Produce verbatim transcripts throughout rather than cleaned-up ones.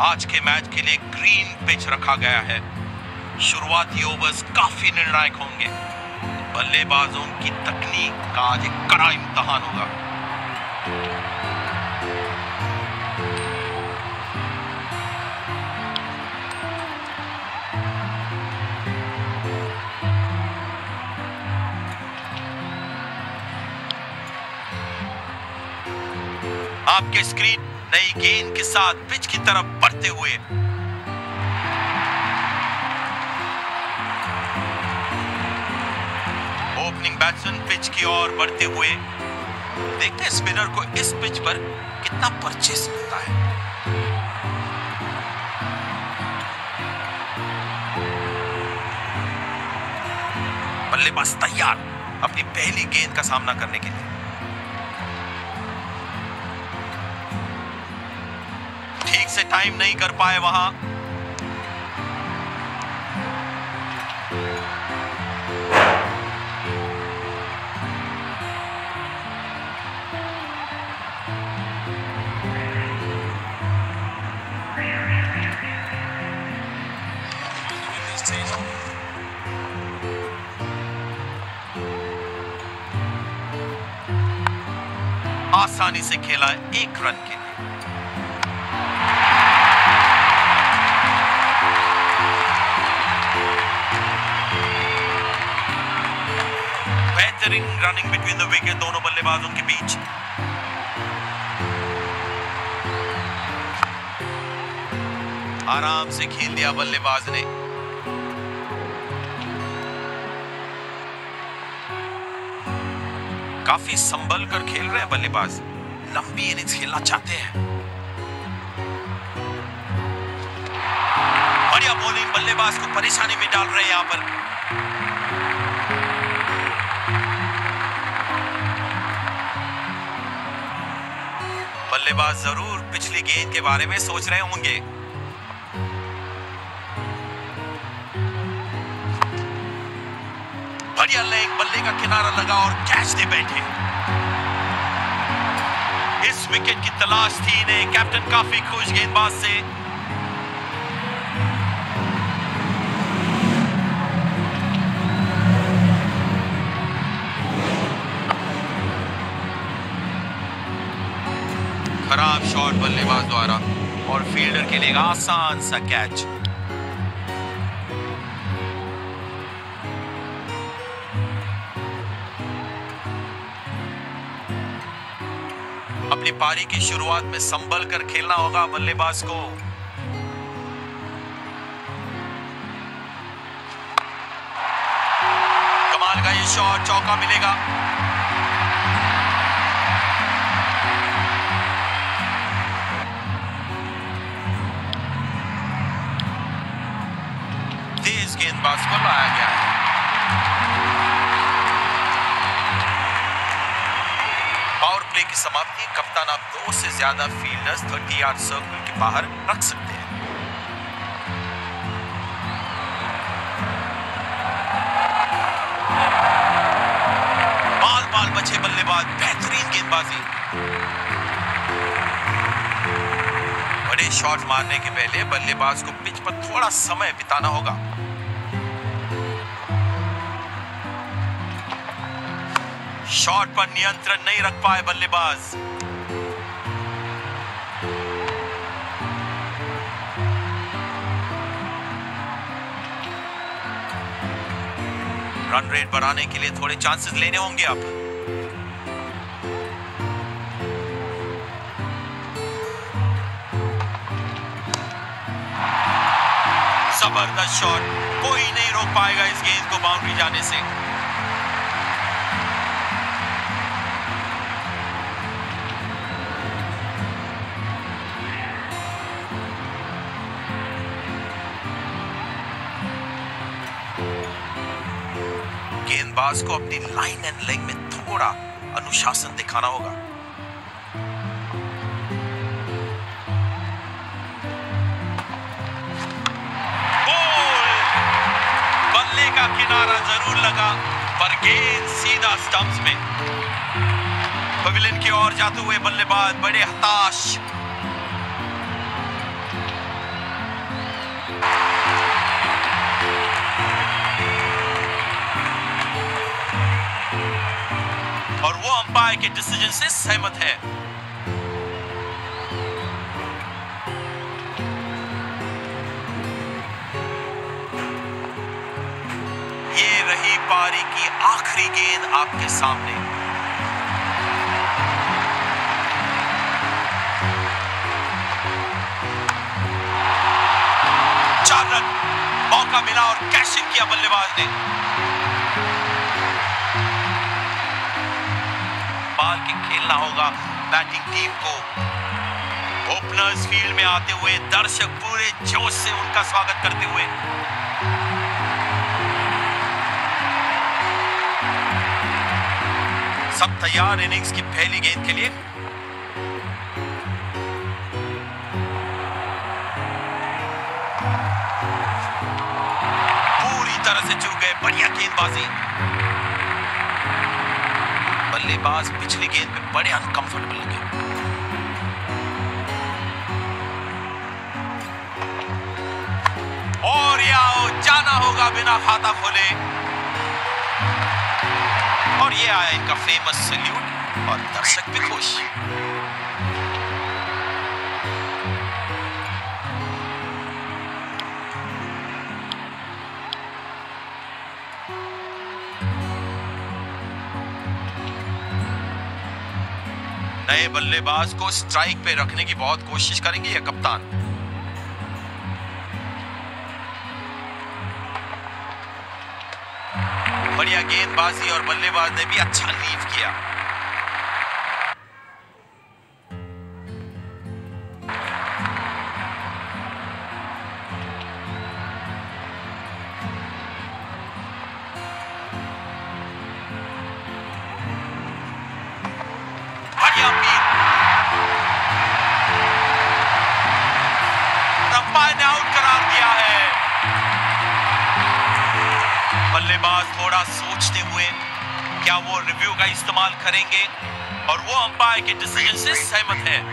आज के मैच के लिए ग्रीन पिच रखा गया है। शुरुआती ओवर्स काफी निर्णायक होंगे। बल्लेबाजों की तकनीक का आज एक कड़ा इम्तिहान होगा। आपके स्क्रीन नई गेंद के साथ पिच की तरफ बढ़ते हुए ओपनिंग बैट्समैन पिच की ओर बढ़ते हुए। देखते हैं स्पिनर को इस पिच पर कितना परचेस मिलता है। बल्लेबाज तैयार अपनी पहली गेंद का सामना करने के लिए। ठीक से टाइम नहीं कर पाए वहां। आसानी से खेला एक रन के लिए। बेहतरीन रनिंग बिटवीन द विकेट दोनों बल्लेबाजों के बीच। आराम से खेल दिया बल्लेबाज ने। काफी संभल कर खेल रहे हैं बल्लेबाज। लंबी इनिंग्स खेलना चाहते हैं। बढ़िया बॉलिंग बल्लेबाज को परेशानी में डाल रहे हैं यहां पर। बल्लेबाज जरूर पिछली गेंद के बारे में सोच रहे होंगे। बढ़िया लेग, बल्ले का किनारा लगा और कैच दे बैठे। इस विकेट की तलाश थी इन्हें। कैप्टन काफी खुश गेंदबाज से। खराब शॉट बल्लेबाज द्वारा और फील्डर के लिए आसान सा कैच। अपनी पारी की शुरुआत में संभल कर खेलना होगा बल्लेबाज को। कमाल का ये शॉट, चौका मिलेगा। तेज गेंदबाज को लाया गया है। पावर प्ले की समाप्ति। कप्तान आप दो से ज्यादा फील्डर्स तीस यार्ड सर्कल के बाहर रख सकते हैं। बाल बाल बचे बल्लेबाज। बेहतरीन गेंदबाजी। बड़े शॉट मारने के पहले बल्लेबाज को पिच पर थोड़ा समय बिताना होगा। शॉट पर नियंत्रण नहीं रख पाए बल्लेबाज। रन रेट बढ़ाने के लिए थोड़े चांसेस लेने होंगे अब। जबरदस्त शॉट। कोई नहीं रोक पाएगा इस गेंद को बाउंड्री जाने से। गेंदबाज को अपनी लाइन एंड लेग में थोड़ा अनुशासन दिखाना होगा। बल्ले का किनारा जरूर लगा पर गेंद सीधा स्टंप्स में। पवेलियन की ओर जाते हुए बल्लेबाज बड़े हताश। अंपायर के डिसीजन से सहमत है। ये रही पारी की आखिरी गेंद आपके सामने। चार रन, मौका मिला और कैच इन किया बल्लेबाज ने। बाल के खेलना होगा बैटिंग टीम को। ओपनर्स फील्ड में आते हुए दर्शक पूरे जोश से उनका स्वागत करते हुए। सब तैयार इनिंग्स की पहली गेंद के लिए। पूरी तरह से चूक गए, बढ़िया गेंदबाजी। बल्लेबाज पिछली गेंद पे बड़े अनकंफर्टेबल लगे। और आओ, जाना होगा बिना खाता खोले। और ये आया इनका फेमस सैल्यूट और दर्शक भी खुश। नए बल्लेबाज को स्ट्राइक पे रखने की बहुत कोशिश करेंगे ये कप्तान। बढ़िया गेंदबाजी और बल्लेबाज ने भी अच्छा लीव किया। बढ़िया अपील। अंपायर ने आउट करार दिया है। बल्लेबाज थोड़ा सोचते हुए क्या वो रिव्यू का इस्तेमाल करेंगे और वो अंपायर के डिसीजन से सहमत है।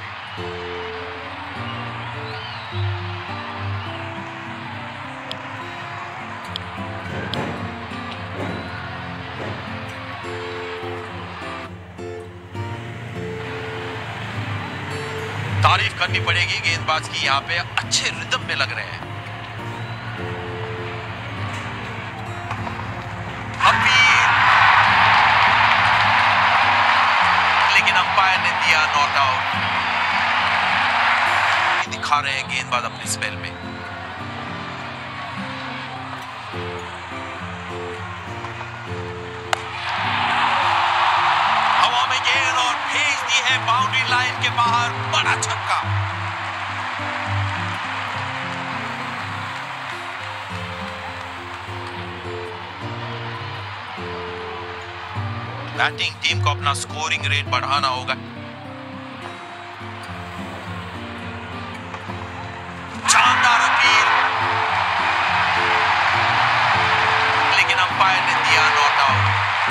तारीफ करनी पड़ेगी गेंदबाज की, यहां पे अच्छे रिदम में लग रहे हैं। अंपायर ने दिया नॉट आउट। दिखा रहे हैं गेंदबाज अपने स्पेल में। हवा में गेंद और भेज दी है बाउंड्री लाइन के बाहर। बड़ा छक्का। बैटिंग टीम को अपना स्कोरिंग रेट बढ़ाना होगा। शानदार अपील, लेकिन अंपायर ने दिया नॉट आउट।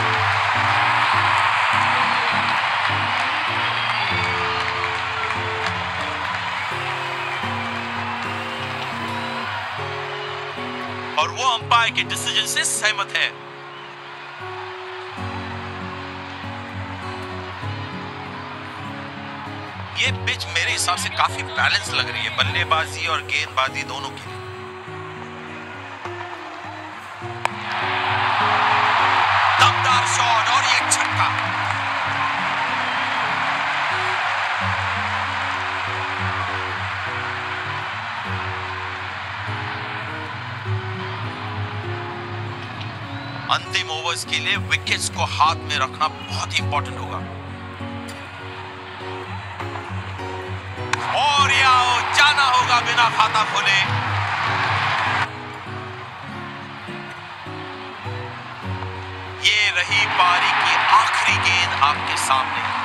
और वो अंपायर के डिसीजन से सहमत है। ये पिच मेरे हिसाब से काफी बैलेंस लग रही है बल्लेबाजी और गेंदबाजी दोनों के लिए। दमदार शॉट और ये छक्का। अंतिम ओवर्स के लिए विकेट्स को हाथ में रखना बहुत इंपॉर्टेंट होगा। और आओ, जाना होगा बिना खाता खोले। ये रही पारी की आखिरी गेंद आपके सामने।